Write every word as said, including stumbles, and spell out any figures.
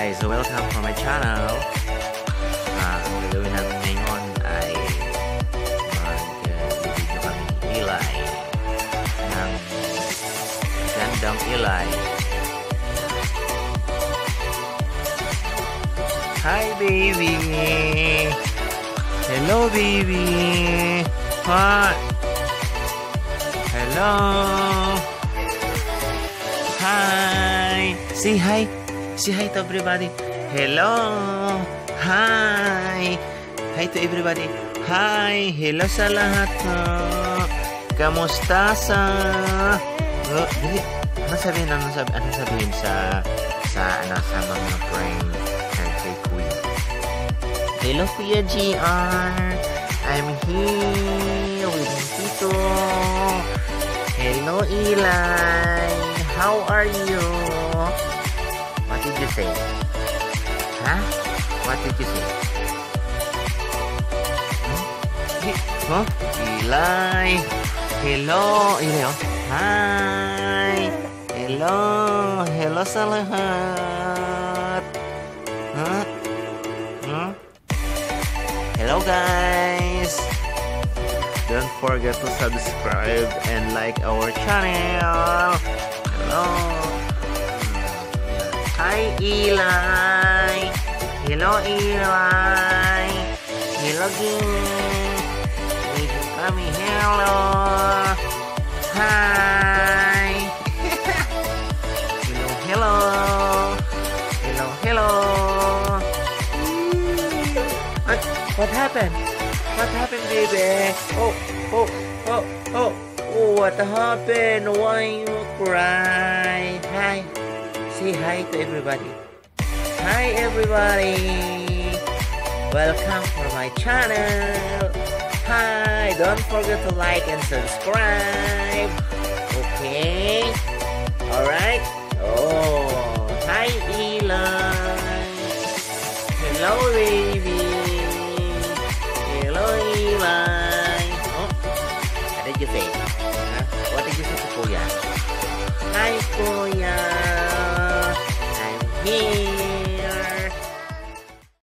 guys! Welcome to my channel. Ah, ang gagawin natin ngayon ay mag-video kami ilay ng gandang ilay. Hi baby! Hello baby! Hi! Hello! Hi! Say hi! Say hi to everybody! Hello! Hi! Hi to everybody! Hi! Hello sa lahat po! Kamusta sa... Oh, dili. Ano sabihin? Ano sabihin? Ano sabihin sa... Sa, ano, sa mga friend and kay Kuya? Hello Kuya G R! I'm here with Tito! Hello Eli! How are you? What did you say? Huh? What did you say? Huh? Eli! Hello! Eli, oh. Hi! Hello! Hello sa lahat! Huh? Huh? Hello guys! Don't forget to subscribe and like our channel! Hello! Hi Eli! Hello Eli! Hello again! Kami hello! Hi! Hello, hello! Hello, hello! Ay, what happened? What happened, baby? Oh, oh, oh, oh! Oh, what happened? Why you cry? Hi! Say hi to everybody. Hi everybody! Welcome to my channel. Hi! Don't forget to like and subscribe. Okay? Alright? Oh! Hi Eli! Hello baby! Hello Eli! Oh! What did you say?